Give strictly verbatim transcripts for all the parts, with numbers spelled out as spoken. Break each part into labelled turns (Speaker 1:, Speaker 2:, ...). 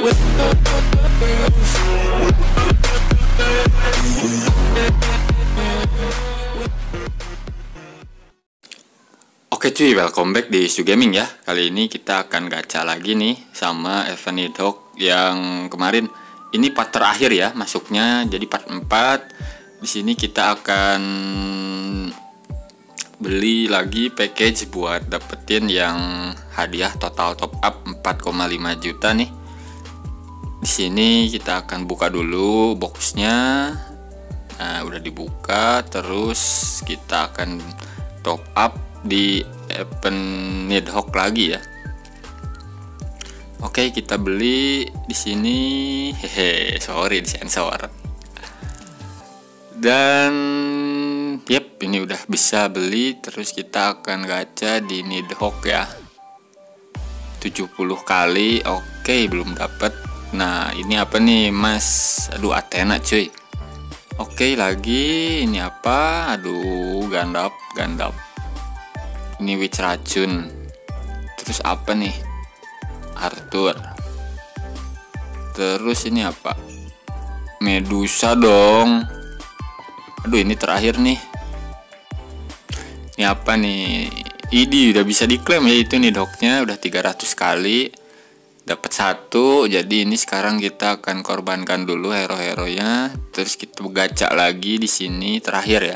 Speaker 1: Oke cuy, welcome back di Su Gaming ya. Kali ini kita akan gacha lagi nih sama event Nidhogg yang kemarin. Ini part terakhir ya masuknya, jadi part empat. Di sini kita akan beli lagi package buat dapetin yang hadiah total top up empat koma lima juta nih. Di sini kita akan buka dulu boxnya. Nah, udah dibuka, terus kita akan top up di event Nidhogg lagi ya. Oke, kita beli di sini. Hehe, sorry disensor. Dan yep, ini udah bisa beli. Terus kita akan gacha di Nidhogg ya. tujuh puluh kali. Oke, belum dapat. Nah, ini apa nih, Mas? Aduh, Athena cuy. Oke, lagi ini apa? Aduh, gandap, gandap. Ini witch racun. Terus apa nih? Arthur. Terus ini apa? Medusa dong. Aduh, ini terakhir nih. Ini apa nih? Ini udah bisa diklaim ya, itu Nidhogg-nya udah tiga ratus kali. Dapat satu. Jadi ini sekarang kita akan korbankan dulu hero-heronya. Terus kita gacha lagi di sini terakhir ya.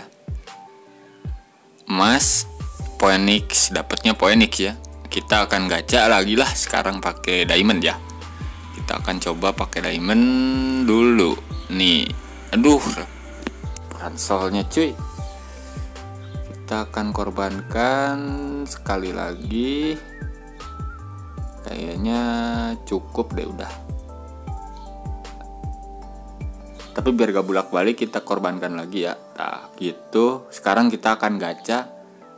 Speaker 1: Emas Phoenix, dapatnya Phoenix ya. Kita akan gacha lagi lah sekarang pakai diamond ya. Kita akan coba pakai diamond dulu. Nih, aduh, ranselnya cuy. Kita akan korbankan sekali lagi. Kayaknya cukup deh udah. Tapi biar gak bolak-balik kita korbankan lagi ya. Nah, gitu. Sekarang kita akan gacha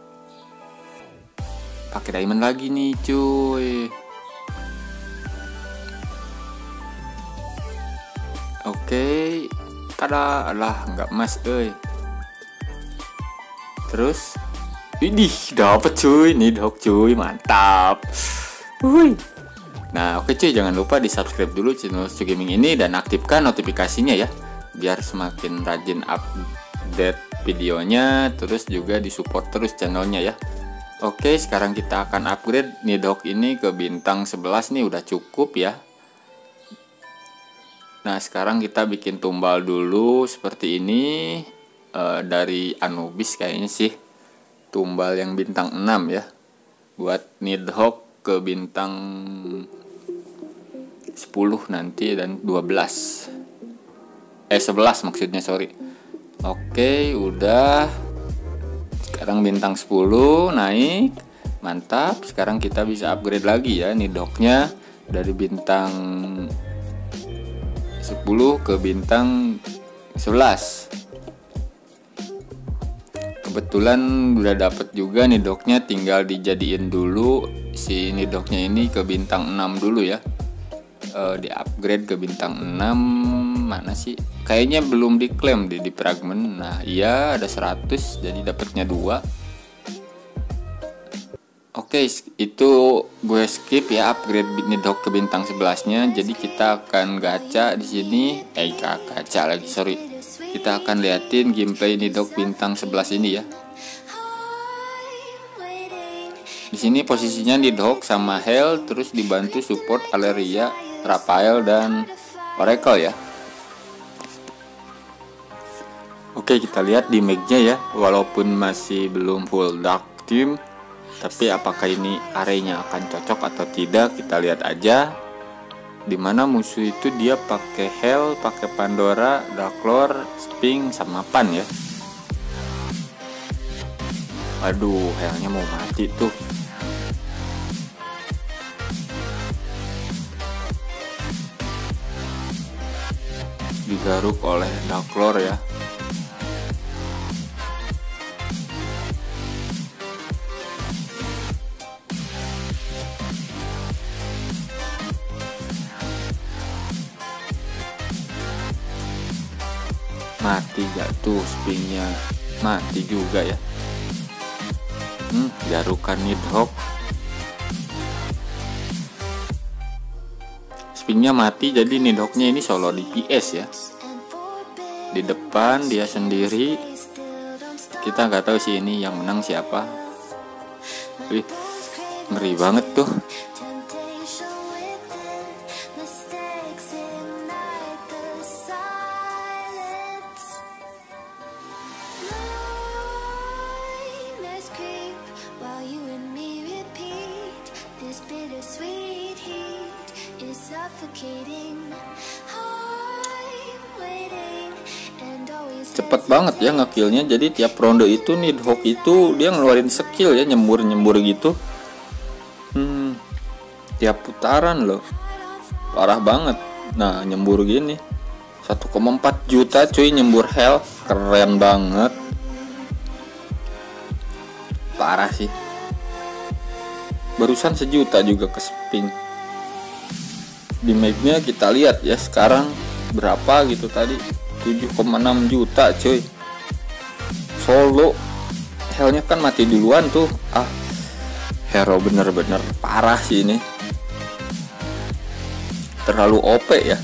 Speaker 1: pakai diamond lagi nih cuy. Oke, tada, alah nggak emas euy. Terus widih, dapet cuy, Nidhogg cuy, mantap. Wuih. Nah, oke cuy, jangan lupa di subscribe dulu channel Su Gaming ini dan aktifkan notifikasinya ya, biar semakin rajin update videonya, terus juga disupport terus channelnya ya. Oke, sekarang kita akan upgrade Nidhogg ini ke bintang sebelas nih, udah cukup ya. Nah, sekarang kita bikin tumbal dulu seperti ini. E, dari Anubis kayaknya sih tumbal yang bintang enam ya. Buat Nidhogg ke bintang sepuluh nanti dan dua belas. Eh, sebelas maksudnya, sorry. Oke, udah. Sekarang bintang sepuluh naik, mantap. Sekarang kita bisa upgrade lagi ya Nidhogg-nya dari bintang sepuluh ke bintang sebelas. Kebetulan udah dapet juga Nidhogg-nya, tinggal dijadiin dulu si Nidhogg-nya ini ke bintang enam dulu ya. E, di upgrade ke bintang enam. Mana sih? Kayaknya belum diklaim di, di fragment. Nah, iya ada seratus, jadi dapatnya dua. Oke, itu gue skip ya upgrade Nidhogg ke bintang sebelas-nya. Jadi kita akan gacha di sini. Eh, gacha lagi, sorry. Kita akan liatin gameplay Nidhogg bintang sebelas ini ya. Di sini posisinya Nidhogg sama Hel, terus dibantu support Alleria, Raphael dan Oracle ya. Oke, kita lihat di mag-nya ya, walaupun masih belum full dark team, tapi apakah ini arenya akan cocok atau tidak, kita lihat aja. Dimana musuh itu dia pakai Hel, pakai Pandora, Darklord, Sphinx sama Pan ya. Aduh, Helnya mau mati tuh. Digaruk oleh Darklord ya. Mati gak tuh Sphinx-nya? Mati juga ya. Hmm, jarukan Nidhogg. Spingnya mati, jadi Nidhoggnya ini solo D P S ya. Di depan dia sendiri. Kita nggak tahu sih ini yang menang siapa. Wih, ngeri banget tuh. Cepet banget ya ngekillnya. Jadi tiap ronde itu Nidhogg itu dia ngeluarin skill ya, nyembur-nyembur gitu. Hmm, tiap putaran loh, parah banget. Nah nyembur gini satu koma empat juta cuy, nyembur health, keren banget, parah sih. Barusan sejuta juga ke Sping. Di mapnya kita lihat ya sekarang berapa gitu tadi, tujuh koma enam juta cuy. Solo healthnya kan mati duluan tuh. Ah, hero bener-bener parah sih ini, terlalu O P ya.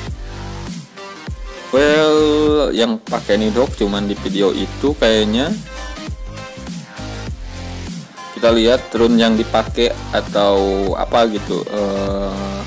Speaker 1: Well, yang pakai Nidhogg cuman di video itu kayaknya. Kita lihat rune yang dipakai atau apa gitu, uh,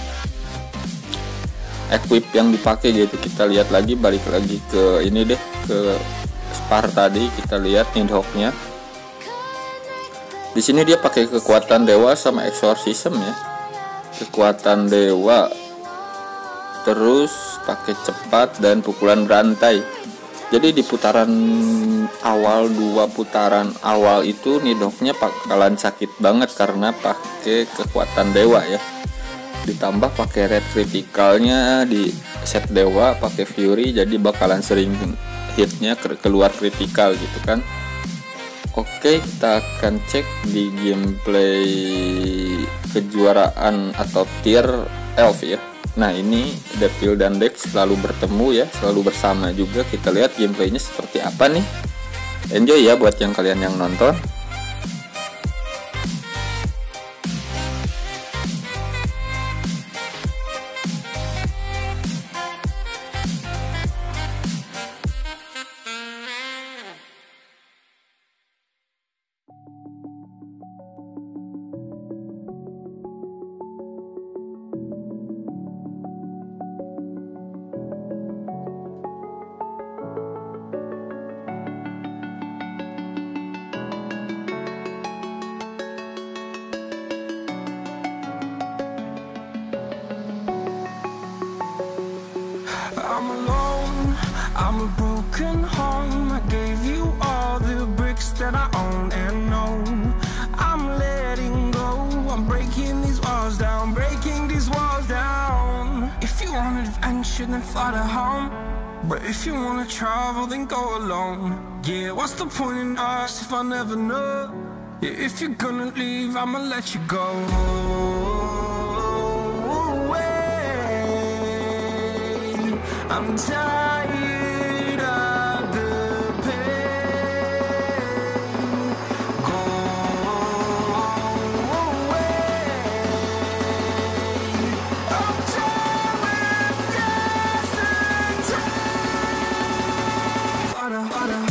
Speaker 1: equip yang dipakai gitu. Kita lihat lagi, balik lagi ke ini deh, ke Spar tadi. Kita lihat Nidhoggnya. Di sini dia pakai kekuatan dewa sama exorcism ya. Kekuatan dewa, terus pakai cepat dan pukulan berantai. Jadi di putaran awal, dua putaran awal itu Nidhoggnya bakalan sakit banget karena pakai kekuatan dewa ya. Ditambah pakai red critical-nya di set dewa pakai fury, jadi bakalan sering hitnya keluar critical gitu kan. Oke, kita akan cek di gameplay kejuaraan atau tier elf ya. Nah ini Devil dan Dex selalu bertemu ya, selalu bersama juga. Kita lihat gameplaynya seperti apa nih. Enjoy ya buat yang kalian yang nonton.
Speaker 2: I'm alone, I'm a broken home. I gave you all the bricks that I own and know. I'm letting go, I'm breaking these walls down, breaking these walls down. If you want adventure, then fly to home. But if you wanna travel, then go alone. Yeah, what's the point in us if I never know? Yeah, if you're gonna leave, I'ma let you go. I'm tired of the pain. Go away. I'm tired of yesterday. Harder, harder.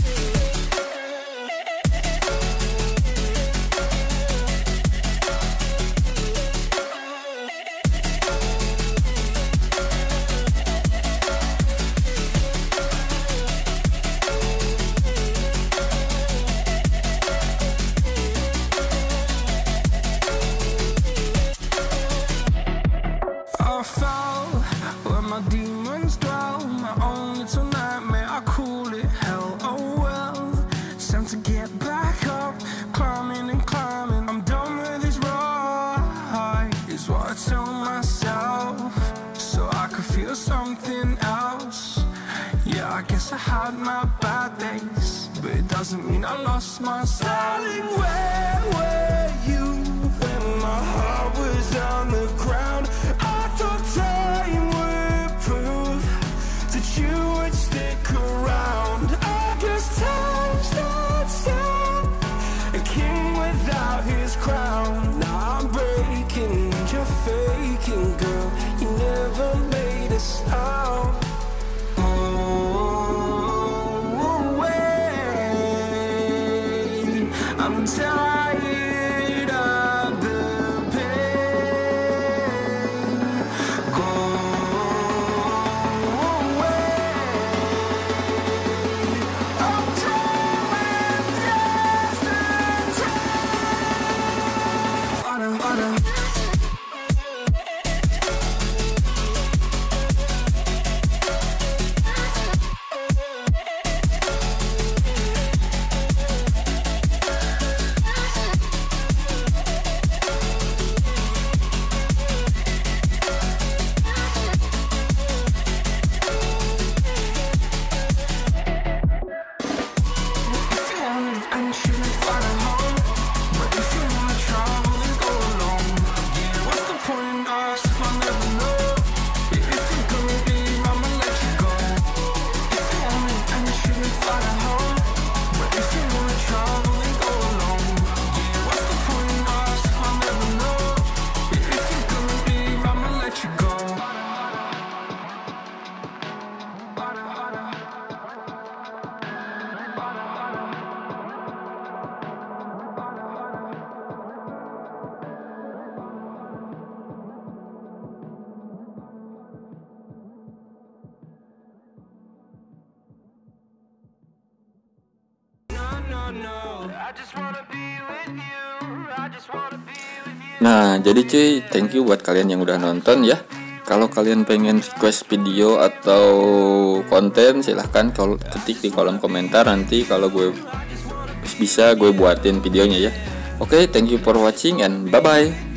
Speaker 2: I fell where my demons dwell, my own little nightmare, I call it hell. Oh well, it's time to get back up, climbing and climbing. I'm done with this ride, is what I tell myself, so I could feel something else. Yeah, I guess I had my bad days, but it doesn't mean I lost my darling. Where were you when my heart was on the ground? I thought time would prove that you would stick around. I guess time stood still, a king without his crown. Now I'm breaking, you're faking, girl. You never
Speaker 1: Nah, jadi cuy, thank you buat kalian yang udah nonton ya. Kalau kalian pengen request video atau konten, silahkan kalau ketik di kolom komentar, nanti kalau gue bisa gue buatin videonya ya. Oke, okay, thank you for watching and bye bye.